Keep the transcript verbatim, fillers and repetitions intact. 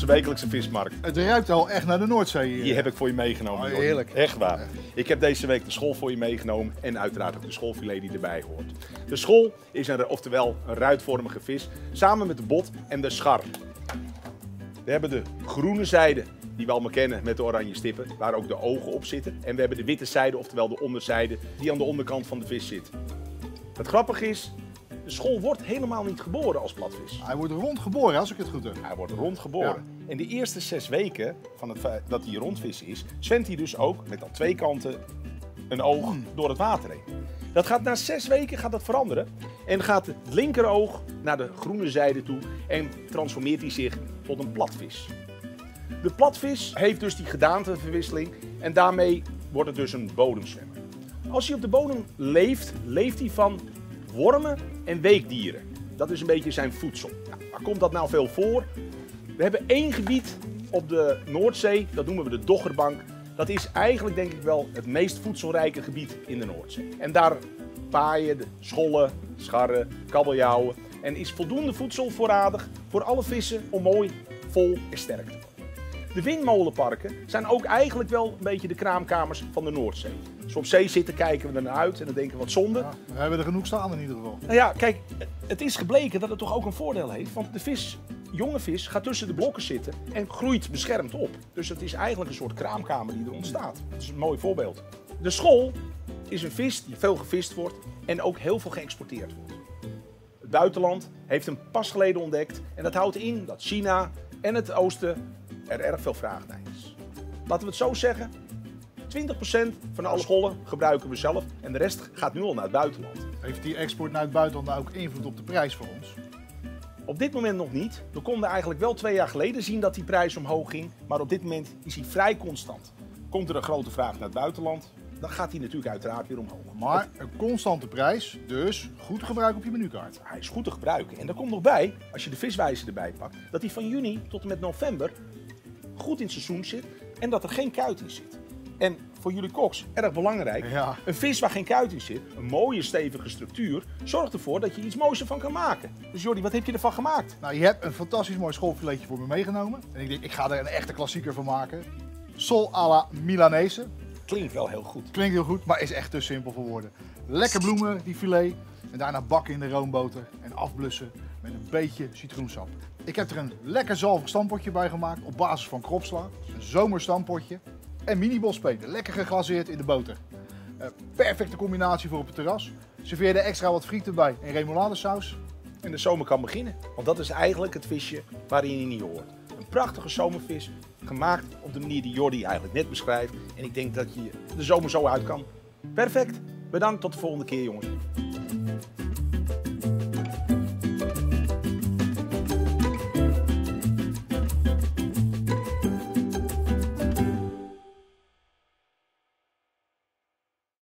onze wekelijkse vismarkt. Het ruikt al echt naar de Noordzee hier. Die heb ik voor je meegenomen. Oh, Jordi. heerlijk. Echt waar. Ik heb deze week de school voor je meegenomen en uiteraard ook de schoolfilet die erbij hoort. De school is een, oftewel een ruitvormige vis, samen met de bot en de schar. We hebben de groene zijde, die we allemaal kennen met de oranje stippen, waar ook de ogen op zitten. En we hebben de witte zijde, oftewel de onderzijde, die aan de onderkant van de vis zit. Het grappige is, de school wordt helemaal niet geboren als platvis. Hij wordt rondgeboren als ik het goed heb. Hij wordt rondgeboren. Ja. In de eerste zes weken van het feit dat hij rondvis is, zwemt hij dus ook met aan twee kanten een oog Mm. door het water heen. Dat gaat na zes weken gaat dat veranderen en gaat het linkeroog naar de groene zijde toe en transformeert hij zich tot een platvis. De platvis heeft dus die gedaanteverwisseling en daarmee wordt het dus een bodemzwemmer. Als hij op de bodem leeft, leeft hij van wormen en weekdieren. Dat is een beetje zijn voedsel. Nou, waar komt dat nou veel voor? We hebben één gebied op de Noordzee, dat noemen we de Doggerbank. Dat is eigenlijk denk ik wel het meest voedselrijke gebied in de Noordzee. En daar paaien de schollen, scharren, kabeljauwen en is voldoende voedsel voorradig voor alle vissen om mooi, vol en sterk te worden. De windmolenparken zijn ook eigenlijk wel een beetje de kraamkamers van de Noordzee. Als we op zee zitten kijken we er naar uit en dan denken we wat zonde. Ja, we hebben er genoeg staan in ieder geval. Nou ja, kijk, het is gebleken dat het toch ook een voordeel heeft. Want de vis, jonge vis, gaat tussen de blokken zitten en groeit beschermd op. Dus het is eigenlijk een soort kraamkamer die er ontstaat. Dat is een mooi voorbeeld. De schol is een vis die veel gevist wordt en ook heel veel geëxporteerd wordt. Het buitenland heeft hem pas geleden ontdekt en dat houdt in dat China en het oosten er erg veel vraag naar is. Laten we het zo zeggen, twintig procent van alle schollen gebruiken we zelf en de rest gaat nu al naar het buitenland. Heeft die export naar het buitenland nou ook invloed op de prijs voor ons? Op dit moment nog niet. We konden eigenlijk wel twee jaar geleden zien dat die prijs omhoog ging, maar op dit moment is hij vrij constant. Komt er een grote vraag naar het buitenland, dan gaat hij natuurlijk uiteraard weer omhoog. Maar een constante prijs, dus goed gebruik op je menukaart. Hij is goed te gebruiken. En er komt nog bij, als je de viswijzer erbij pakt, dat hij van juni tot en met november goed in het seizoen zit en dat er geen kuit in zit. En voor jullie koks, erg belangrijk, Ja. een vis waar geen kuit in zit, een mooie stevige structuur, zorgt ervoor dat je iets moois ervan kan maken. Dus Jordi, wat heb je ervan gemaakt? Nou, je hebt een fantastisch mooi schoolfiletje voor me meegenomen. En ik denk, ik ga er een echte klassieker van maken. Sol à la Milanese. Klinkt wel heel goed. Klinkt heel goed, maar is echt te simpel voor woorden. Lekker bloemen, die filet. En daarna bakken in de roomboter en afblussen met een beetje citroensap. Ik heb er een lekker zalvig stampotje bij gemaakt op basis van kropsla. Een zomerstampotje. En mini-bospeten, lekker geglaseerd in de boter. Uh, perfecte combinatie voor op het terras. Serveer er extra wat friet erbij en remouladesaus. En de zomer kan beginnen, want dat is eigenlijk het visje waarin je niet hoort. Een prachtige zomervis, gemaakt op de manier die Jordi eigenlijk net beschrijft. En ik denk dat je de zomer zo uit kan. Perfect, bedankt, tot de volgende keer jongens.